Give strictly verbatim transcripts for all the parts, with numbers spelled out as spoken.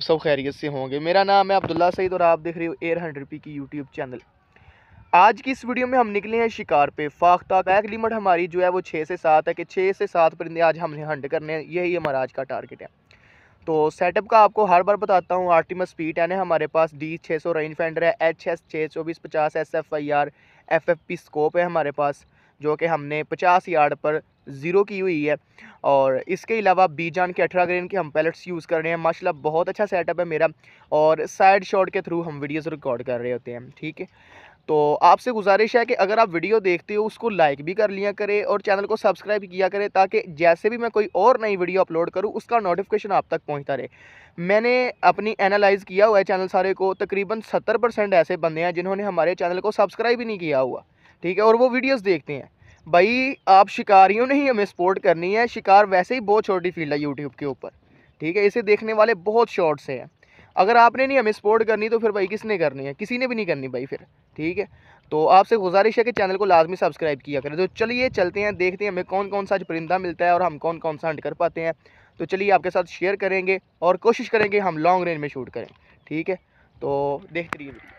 सब खैरियत से होंगे। मेरा नाम है अब्दुल्ला सईद और आप देख रहे हो एयर हंड्रेड पी की यूट्यूब चैनल। आज की इस वीडियो में हम निकले हैं शिकार पे। फाख्ता का एक लिमिट हमारी जो है वो छः से सात है कि छः से सात परिंदे आज हमने हंट करने हैं, यही हमारा आज का टारगेट है। तो सेटअप का आपको हर बार बताता हूँ। आर्टिमस पी टेन है हमारे पास, डी छः सौ रेंज फाइंडर है, एच एस छः चौबीस पचास S F I R F F P scope है हमारे पास, जो कि हमने पचास यार्ड पर ज़ीरो की हुई है। और इसके अलावा बीजान के अठारह ग्रेन के हम पैलेट्स यूज़ कर रहे हैं। माशाल्लाह बहुत अच्छा सेटअप है मेरा, और साइड शॉट के थ्रू हम वीडियोज़ रिकॉर्ड कर रहे होते हैं। ठीक है, तो आपसे गुजारिश है कि अगर आप वीडियो देखते हो उसको लाइक भी कर लिया करें और चैनल को सब्सक्राइब किया करें, ताकि जैसे भी मैं कोई और नई वीडियो अपलोड करूं उसका नोटिफिकेशन आप तक पहुंचता रहे। मैंने अपनी एनालाइज़ किया हुआ है चैनल सारे को, तकरीबन सत्तर परसेंट ऐसे बंदे हैं जिन्होंने हमारे चैनल को सब्सक्राइब ही नहीं किया हुआ। ठीक है, और वो वीडियोज़ देखते हैं। भाई आप शिकारियों ने ही हमें सपोर्ट करनी है। शिकार वैसे ही बहुत छोटी फील्ड है यूट्यूब के ऊपर। ठीक है, इसे देखने वाले बहुत शॉर्ट से हैं। अगर आपने नहीं हमें सपोर्ट करनी तो फिर भाई किसने करनी है? किसी ने भी नहीं करनी भाई फिर। ठीक है, तो आपसे गुजारिश है कि चैनल को लाजमी सब्सक्राइब किया करें। तो चलिए चलते हैं, देखते हैं हमें कौन कौन सा परिंदा मिलता है और हम कौन कौन सा हंट कर पाते हैं। तो चलिए आपके साथ शेयर करेंगे और कोशिश करेंगे हम लॉन्ग रेंज में शूट करें। ठीक है, तो देखते रहिए वीडियो।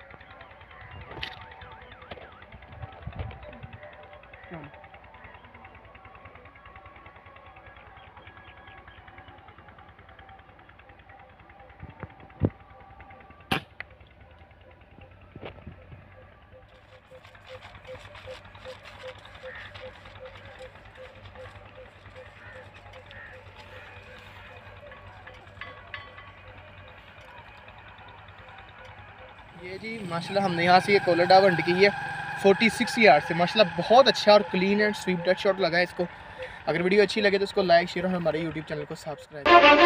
ये जी माशाल्लाह हमने यहाँ से ये कॉलर डाव हंट की है छियालीस यार्ड से। माशाल्लाह बहुत अच्छा और clean and sweep dead shot लगा है इसको। अगर वीडियो अच्छी लगे तो इसको लाइक शेयर और हमारे यूट्यूब चैनल को सब्सक्राइब।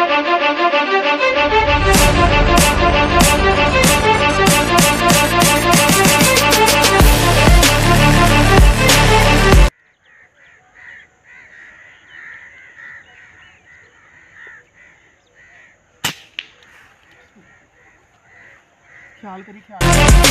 ख्याल करिए ख्याल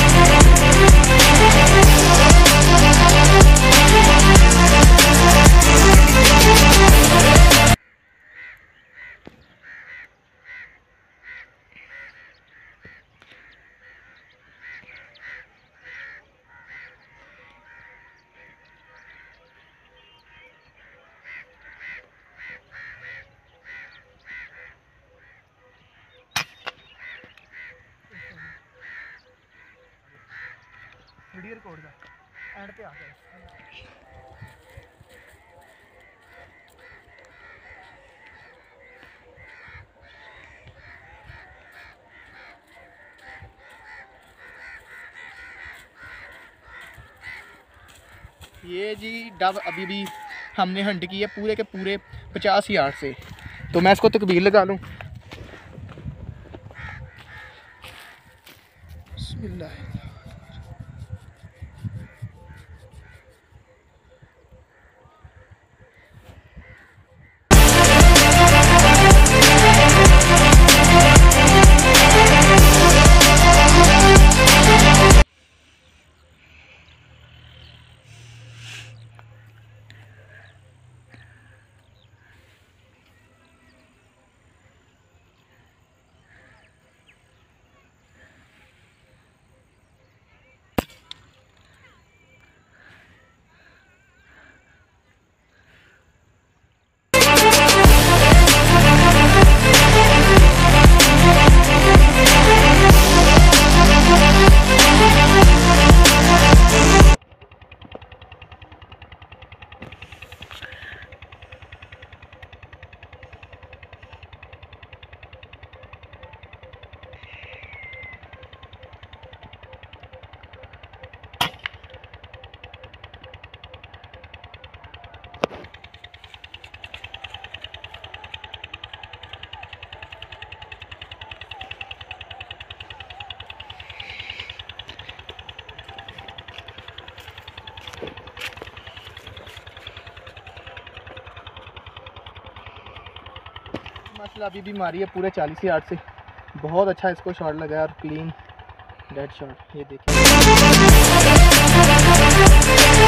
वीडियो रिकॉर्ड का एंड पे आ गया। ये जी डब अभी भी हमने हंट की है पूरे के पूरे पचास यार्ड से। तो मैं इसको तकबीर लगा लूँ। बिस्मिल्लाह। माशाल्लाह अभी भी मारी है पूरे चालीस यार्ड से। बहुत अच्छा इसको शॉट लगा है और क्लीन डेड शॉट। ये देखिए।